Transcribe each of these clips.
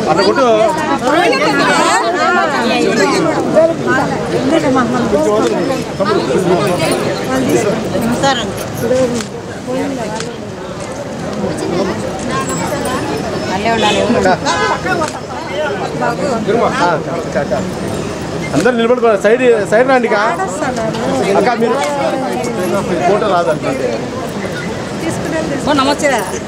అందరు నిలబడుకో side side రండి అక్క మీరు ఫోటో రాదంటే నమస్తే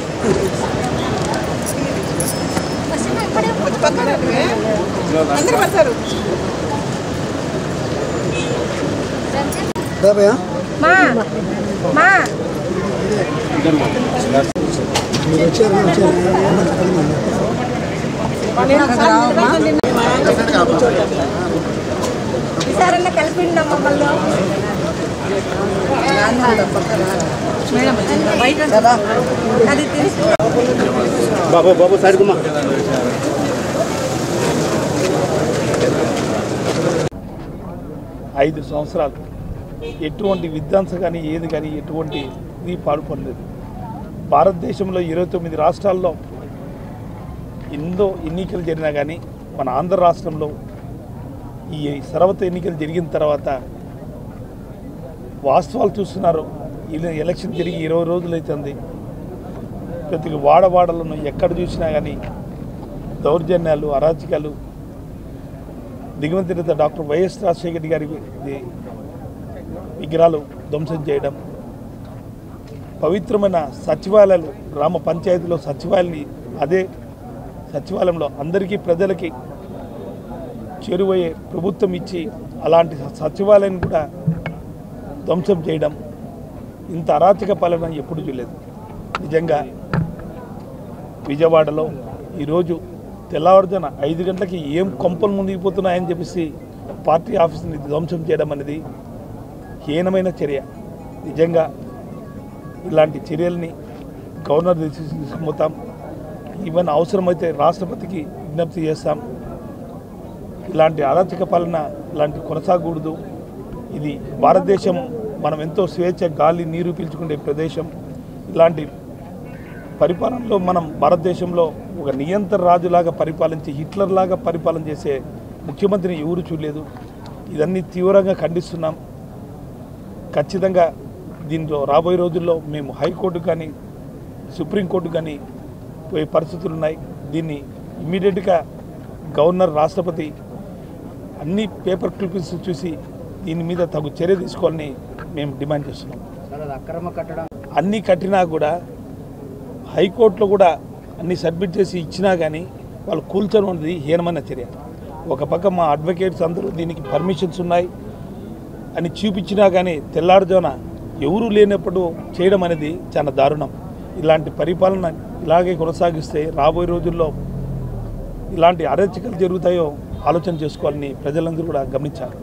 ఈసారన్నా కలిపిండి మమ్మల్ని బాబు బాబు సైడ్ కుమ్మా 5 సంవత్సరాలు ఎటువంటి విధ్వంసం కానీ ఏది కానీ ఎటువంటి ఇది పాల్పడలేదు. భారతదేశంలో 29 రాష్ట్రాల్లో ఎన్నో ఎన్నికలు జరిగినా కానీ మన ఆంధ్ర రాష్ట్రంలో ఈ సర్వత ఎన్నికలు జరిగిన తర్వాత వాస్తవాలు చూస్తున్నారు. ఎలక్షన్ జరిగి 20 రోజులు అవుతుంది. ప్రతి వాడవాడలను ఎక్కడ చూసినా కానీ దౌర్జన్యాలు, అరాచకాలు, దిగుమతి డాక్టర్ వైఎస్ రాజశేఖర రెడ్డి గారి విగ్రహాలు ధ్వంసం చేయడం, పవిత్రమైన సచివాలయాలు, గ్రామ పంచాయతీలో సచివాలయాన్ని అదే సచివాలయంలో అందరికీ ప్రజలకి చేరువయ్యే ప్రభుత్వం ఇచ్చి అలాంటి సచివాలయాన్ని కూడా ధ్వంసం చేయడం, ఇంత అరాచక పాలన ఎప్పుడు చూడలేదు. నిజంగా విజయవాడలో ఈరోజు తెల్లవారుజామున 5 గంటలకి ఏం కొంపలు ముందుకుపోతున్నాయని చెప్పేసి పార్టీ ఆఫీస్ని ధ్వంసం చేయడం అనేది హీనమైన చర్య. నిజంగా ఇలాంటి చర్యల్ని గవర్నర్ తీసుకుపోతాం. ఈవెన్ అవసరమైతే రాష్ట్రపతికి విజ్ఞప్తి చేస్తాం. ఇలాంటి అరాచక పాలన ఇలాంటి కొనసాగకూడదు. ఇది భారతదేశం, మనం ఎంతో స్వేచ్ఛ గాలి నీరు పీల్చుకునే ప్రదేశం. ఇలాంటి పరిపాలనలో మనం భారతదేశంలో ఒక నియంత్రణ రాజులాగా పరిపాలించి హిట్లర్ లాగా పరిపాలన చేసే ముఖ్యమంత్రిని ఎవరు చూడలేదు. ఇదన్నీ తీవ్రంగా ఖండిస్తున్నాం. ఖచ్చితంగా దీంట్లో రాబోయే రోజుల్లో మేము హైకోర్టు కానీ సుప్రీంకోర్టు కానీ పోయే పరిస్థితులు ఉన్నాయి. దీన్ని ఇమ్మీడియట్గా గవర్నర్, రాష్ట్రపతి అన్ని పేపర్ క్లిప్పింగ్స్ చూసి దీని మీద తగు చర్య తీసుకోవాలని మేము డిమాండ్ చేస్తున్నాం. అన్నీ కట్టినా కూడా హైకోర్టులో కూడా అన్ని సబ్మిట్ చేసి ఇచ్చినా కానీ వాళ్ళు కూల్చడం అనేది హీనమైన చర్య. ఒక పక్క మా అడ్వకేట్స్ అందరూ దీనికి పర్మిషన్స్ ఉన్నాయి అని చూపించినా కానీ తెల్లారుజామున ఎవరూ లేనప్పుడు చేయడం అనేది చాలా దారుణం. ఇలాంటి పరిపాలన ఇలాగే కొనసాగిస్తే రాబోయే రోజుల్లో ఇలాంటి అరాచకాలు జరుగుతాయో ఆలోచన చేసుకోవాలని ప్రజలందరూ కూడా గమనించారు.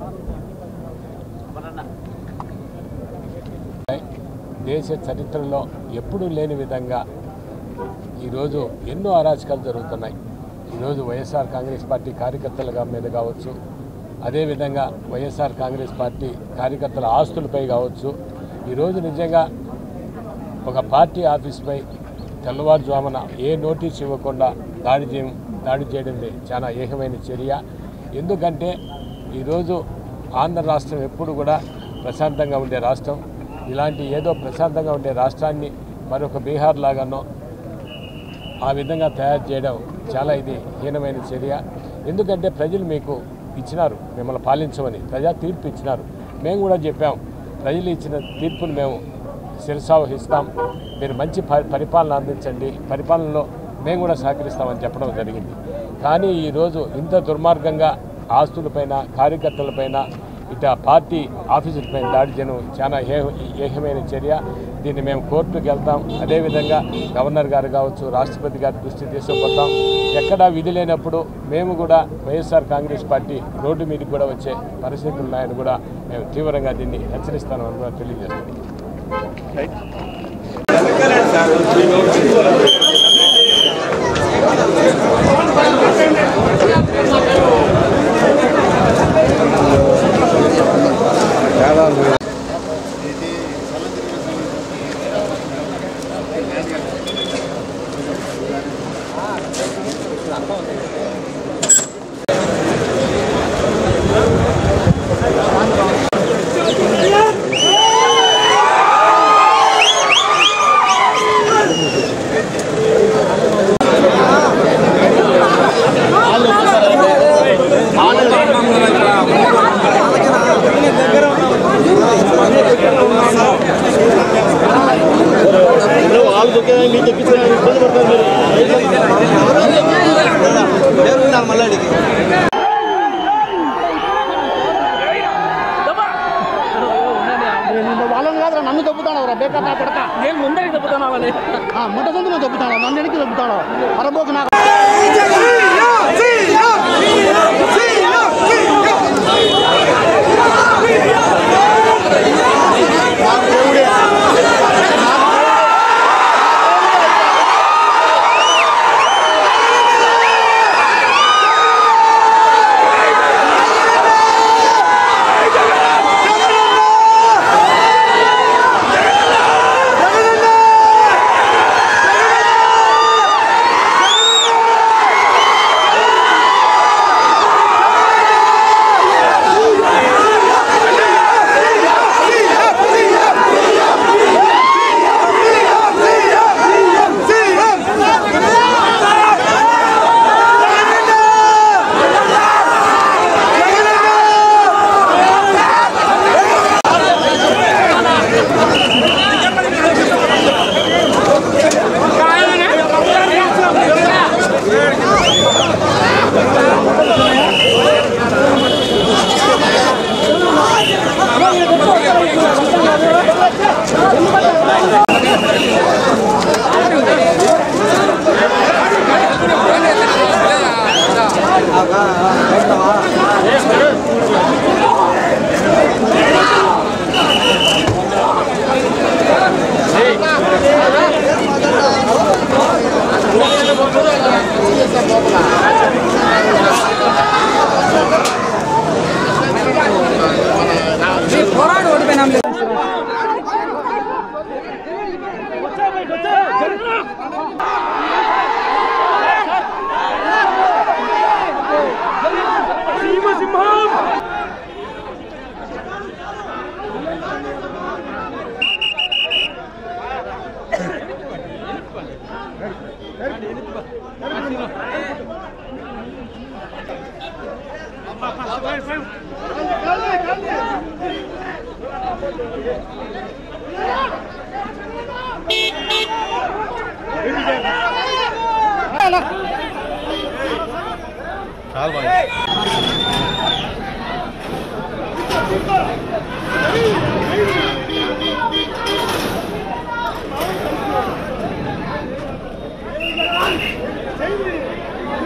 దేశ చరిత్రలో ఎప్పుడూ లేని విధంగా ఈరోజు ఎన్నో అరాచకాలు జరుగుతున్నాయి. ఈరోజు వైఎస్ఆర్ కాంగ్రెస్ పార్టీ కార్యకర్తల మీద కావచ్చు, అదేవిధంగా వైఎస్ఆర్ కాంగ్రెస్ పార్టీ కార్యకర్తల ఆస్తులపై కావచ్చు, ఈరోజు నిజంగా ఒక పార్టీ ఆఫీస్పై తెల్లవారుజామున ఏ నోటీస్ ఇవ్వకుండా దాడి చేయడం చాలా ఏకమైన చర్య. ఎందుకంటే ఈరోజు ఆంధ్ర రాష్ట్రం ఎప్పుడు కూడా ప్రశాంతంగా ఉండే రాష్ట్రం. ఇలాంటి ఏదో ప్రశాంతంగా ఉండే రాష్ట్రాన్ని మరొక బీహార్ లాగానో ఆ విధంగా తయారు చేయడం చాలా ఇది హీనమైన చర్య. ఎందుకంటే ప్రజలు మీకు ఇచ్చినారు, మిమ్మల్ని పాలించమని ప్రజా తీర్పు ఇచ్చినారు. మేము కూడా చెప్పాం, ప్రజలు ఇచ్చిన తీర్పును మేము శిరసావహిస్తాం, మీరు మంచి పరిపాలన అందించండి, పరిపాలనలో మేము కూడా సహకరిస్తామని చెప్పడం జరిగింది. కానీ ఈరోజు ఇంత దుర్మార్గంగా ఆస్తులపైన, కార్యకర్తలపైన, ఇట పార్టీ ఆఫీసులపైన దాడి చేయడం చాలా ఏకమైన చర్య. దీన్ని మేము కోర్టుకు వెళ్తాం. అదేవిధంగా గవర్నర్ గారు కావచ్చు, రాష్ట్రపతి గారి దృష్టి తీసుకుపోతాం. ఎక్కడా విధి లేనప్పుడు మేము కూడా వైఎస్ఆర్ కాంగ్రెస్ పార్టీ రోడ్డు మీదకి కూడా వచ్చే పరిస్థితులు ఉన్నాయని కూడా మేము తీవ్రంగా దీన్ని హెచ్చరిస్తామని కూడా తెలియజేస్తాం. అర్థం నేను ముందరికి చెప్తాను ముట్ట సొంత చెప్తాను నన్ను ఎనికి చెప్తాను అరబోకు నాకు చాలా బాగుంది.